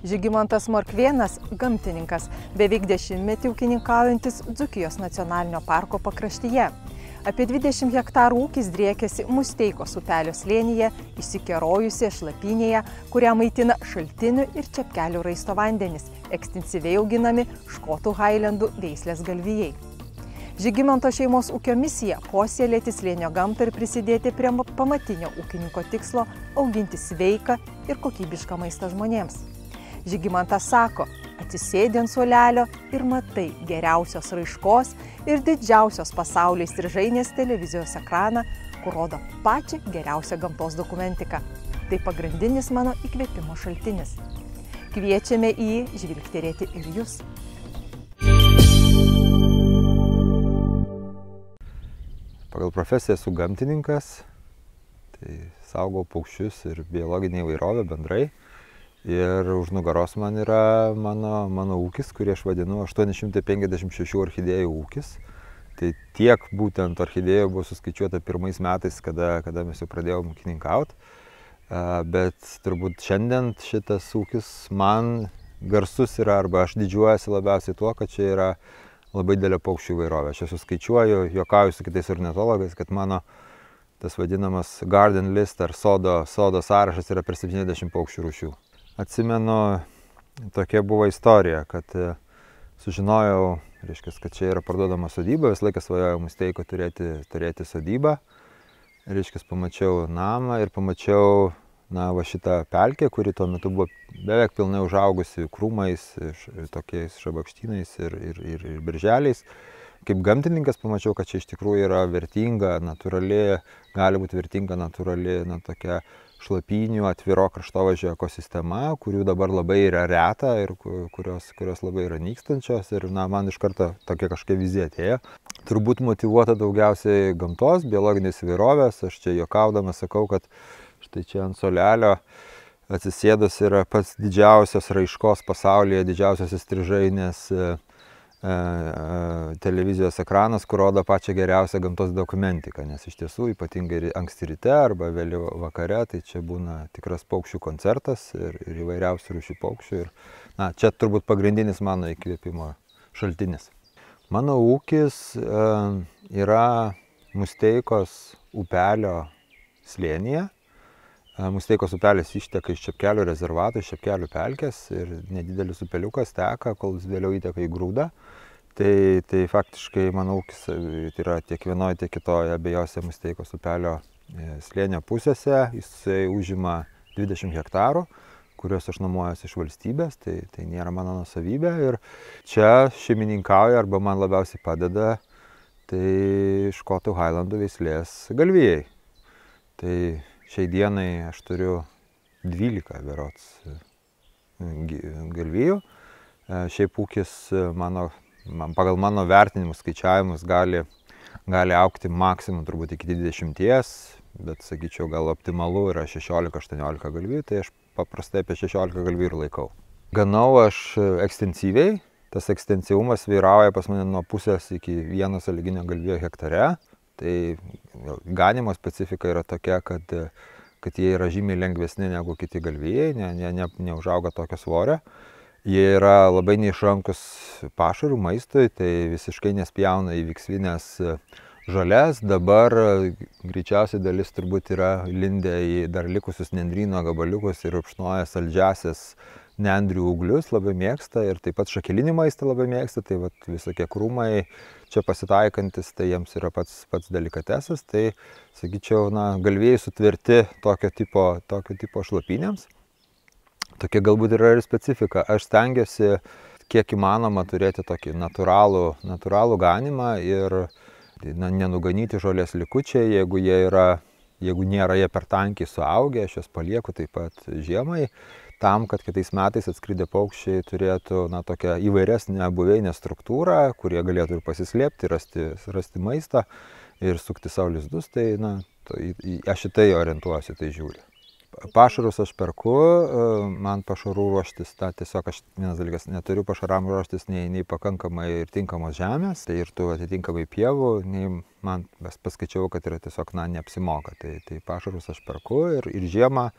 Žygimantas Morkvėnas – gamtininkas, beveik 10-metį ūkininkaujantis Dzūkijos nacionalinio parko pakraštyje. Apie 20 hektarų ūkis driekiasi Musteikos upelio slėnyje, išsikerojusioje šlapynėje, kurią maitina šaltinių ir čepkelių raisto vandenys, ekstensyviai auginami škotų hailendų veislės galvijai. Žygimanto šeimos ūkio misija – puoselėti slėnio gamtą ir prisidėti prie pamatinio ūkininko tikslo auginti sveiką ir kokybišką maistą žmonėms. Žygimantas sako, atsisėdi ant suolelio ir matai geriausios raiškos ir didžiausios pasaulyje įstrižainės televizijos ekraną, kur rodo pačią geriausią gamtos dokumentiką. Tai pagrindinis mano įkvėpimo šaltinis. Kviečiame į jį žvilgterėti ir jūs. Pagal profesiją esu gamtininkas, tai saugau paukščius ir biologinę įvairovę bendrai. Ir už nugaros man yra mano ūkis, kurį aš vadinu 856 orchidėjų ūkis. Tai tiek būtent orchidėjų buvo suskaičiuota pirmais metais, kada mes jau pradėjome ūkininkauti. Bet turbūt šiandien šitas ūkis man garsus yra, arba aš didžiuojasi labiausiai tuo, kad čia yra labai didelė paukščių įvairovė. Aš suskaičiuoju, juokauju su kitais ornitologais, kad mano tas vadinamas garden list ar sodo sąrašas yra per 70 paukščių rūšių. Atsimenu, tokia buvo istorija, kad sužinojau, kad čia yra parduodama sodyba, visą laiką svajojau Musteiko turėti sodybą. Pamačiau namą ir pamačiau šitą pelkę, kuri tuo metu buvo beveik pilnai užaugusi krūmais, tokiais šabakštynais ir berželiais. Kaip gamtininkas pamačiau, kad čia iš tikrųjų yra vertinga, natūrali, gali būti vertinga natūrali, tokia šlapynių atviro kraštovaizdžio ekosistema, kurių dabar labai yra reta ir kurios labai yra nykstančios. Ir man iš karto tokia kažkokia vizija atėjo. Turbūt motyvuota daugiausiai gamtos, biologinės įvairovės. Aš čia juokaudamas sakau, kad štai čia ant suolelio atsisėdus yra pats didžiausios raiškos pasaulyje, didžiausios įstrižainės televizijos ekranas, kur rodo pačią geriausią gamtos dokumentiką, nes iš tiesų ypatingai anksti ryte arba vėliau vakare, tai čia būna tikras paukščių koncertas ir įvairiausių rūšių paukščių. Ir čia turbūt pagrindinis mano įkvėpimo šaltinis. Mano ūkis yra Musteikos upelio slėnyje. Musteikos upelis išteka iš Čepkelių rezervato, iš Čepkelių pelkės ir nedidelis upeliukas teka, kol jis vėliau įteka į Grūdą. Tai faktiškai mano ūkis yra tiek vienoje, tiek kitoje abiejose Musteikos upelio slėnio pusėse. Jisai užima 20 hektarų, kuriuos aš nuomojuosi iš valstybės, tai nėra mano nuosavybė. Ir čia šeimininkauja arba man labiausiai padeda tai škotų hailendų veislės galvijai. Tai šiai dienai aš turiu 12 berods galvijų. Šiaip ūkis pagal mano vertinimus, skaičiavimus gali augti maksimum turbūt iki 20, bet sakyčiau gal optimalu yra 16-18 galvijų, tai aš paprastai apie 16 galvijų ir laikau. Ganau aš ekstensyviai, tas ekstensyvumas vyrauja pas mane nuo pusės iki 1 sąlyginio galvijo hektare. Tai ganimo specifika yra tokia, kad jie yra žymiai lengvesni negu kiti galvijai, neužauga tokio svorio. Jie yra labai neišrankus pašarų maistui, tai visiškai nespjauna į viksvinės žoles. Dabar greičiausiai dalis turbūt yra lindę į dar likusius nendryno gabaliukus ir rupšnoja saldžiasias nendrių ūglius, labai mėgsta, ir taip pat šakelinį maistą labai mėgsta. Tai visokie krūmai čia pasitaikantis, tai jiems yra pats delikatesas. Tai sakyčiau, galvijai sutverti tokio tipo šlapynėms. Tokia galbūt yra ir specifika. Aš stengiuosi kiek įmanoma turėti tokį natūralų ganimą ir nenuganyti žolės likučiai, jeigu nėra jie per tankiai suaugę, aš juos palieku taip pat žiemai, tam, kad kitais metais atskridę paukščiai turėtų tokią įvairesnę buveinę struktūrą, kurie galėtų ir pasislėpti, rasti maistą ir sukti savo lizdus. Tai aš į tai orientuosiu, tai žiūriu. Pašarus aš perku, man pašarų ruoštis, tiesiog aš vienas dalykas, neturiu pašaram ruoštis nei pakankamai ir tinkamos žemės, tai ir tų atitinkamai pievų, nei man paskaičiau, kad yra tiesiog neapsimoka. Tai pašarus aš perku ir žiemą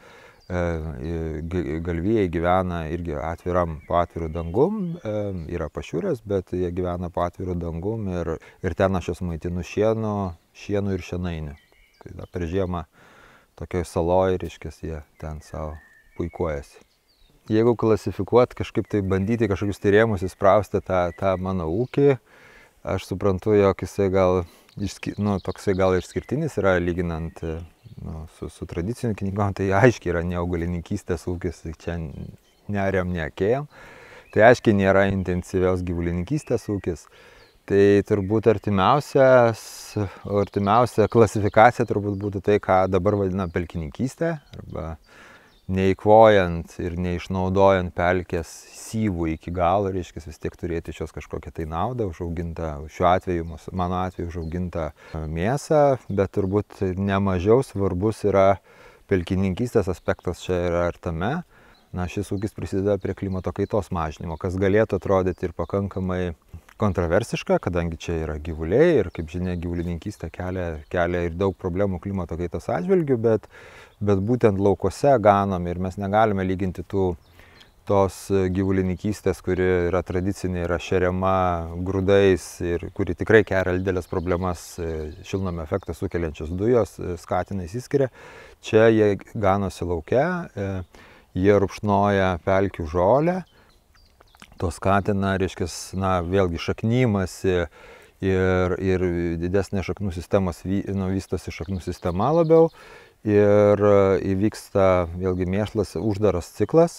galvijai gyvena irgi po atviru dangum, yra pašiūrės, bet jie gyvena po atviru dangum ir ten aš juos maitinu šienu ir šienainiu. Tai per žiemą tokioj saloj, reiškia, jie ten savo puikuojasi. Jeigu klasifikuot, kažkaip tai bandyti kažkokius rėmus įsprausti tą mano ūkį, aš suprantu, jog jisai toksai gal išskirtinis yra lyginant su tradiciniu ūkininkam, tai aiškiai yra ne augalininkystės ūkis, čia neariam, neakėjam, tai aiškiai nėra intensyvios gyvulininkystės ūkis. Tai turbūt artimiausia klasifikacija turbūt būtų tai, ką dabar vadina pelkininkystė, arba neįkvojant ir neišnaudojant pelkės syvų iki galo, reiškia vis tiek turėti iš jos kažkokią tai naudą, užaugintą, šiuo atveju, mano atveju užaugintą mėsą, bet turbūt nemažiau svarbus yra pelkininkystės aspektas čia yra ir tame. Šis ūkis prisideda prie klimato kaitos mažinimo, kas galėtų atrodyti ir pakankamai kontroversiška, kadangi čia yra gyvuliai ir, kaip žinia, gyvulininkystė kelia ir daug problemų klimato kaitos atžvilgių, bet būtent laukose ganom ir mes negalime lyginti tos gyvulininkystės, kuri yra tradicinė, yra šeriama grūdais ir kuri tikrai kelia didelės problemas, šiltnamio efektą sukeliančios dujos, skatina įsiskiria. Čia jie ganosi lauke, jie rupšnoja pelkių žolę. To skatina, reiškia, vėlgi šaknymasi ir didesnė šaknų sistemos, vystosi šaknų sistema labiau ir įvyksta vėlgi mėšlas, uždaras ciklas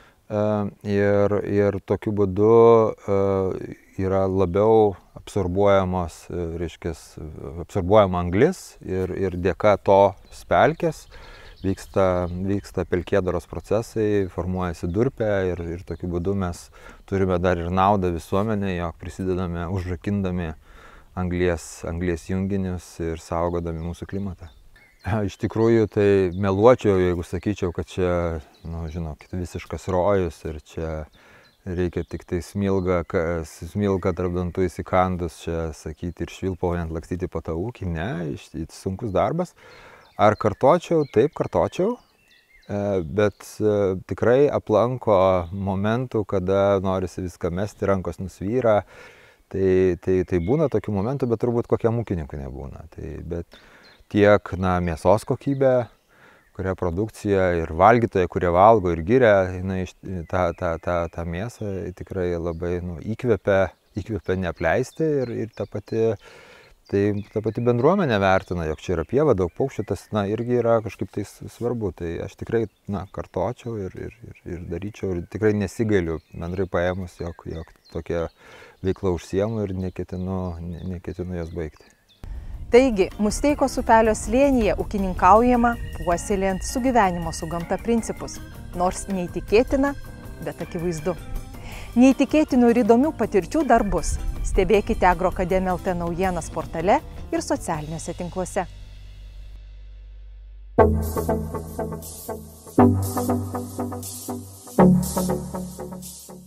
ir tokiu būdu yra labiau absorbuojama anglis ir dėka tos pelkės vyksta pelkėdaros procesai, formuojasi durpė ir tokiu būdu mes turime dar ir naudą visuomenėje, jog prisidedame užrakindami anglies junginius ir saugodami mūsų klimatą. Iš tikrųjų, tai meluočiau, jeigu sakyčiau, kad čia, žinokit, visiškas rojus ir čia reikia tik tai smilką tarp dantų įsikandus čia sakyti ir švilpaujant lakstyti po tą ūkį. Ne, sunkus darbas. Ar kartočiau? Taip, kartočiau, bet tikrai aplanko momentų, kada norisi viską mesti, rankos nusvyra. Tai būna tokių momentų, bet turbūt kokiam ūkininkui nebūna. Bet tiek mėsos kokybė, kuria produkcija ir valgytojai, kurie valgo ir giria, tą mėsą tikrai labai įkvepia neapleisti ir ta pati bendruomenė vertina, jog čia yra pieva, daug paukščių, tas irgi yra kažkaip tai svarbu. Tai aš tikrai kartočiau ir daryčiau ir tikrai nesigailiu bendrai paėmus, jog tokia veikla užsiemu ir neketinu jos baigti. Taigi, Musteikos upelio slėnyje ūkininkaujama puoselėjant sugyvenimo su gamta principus, nors neįtikėtina, bet akivaizdu. Neįtikėtinų ir įdomių patirčių dar bus. Stebėkite Agroakademija LT naujienas portale ir socialiniuose tinkluose.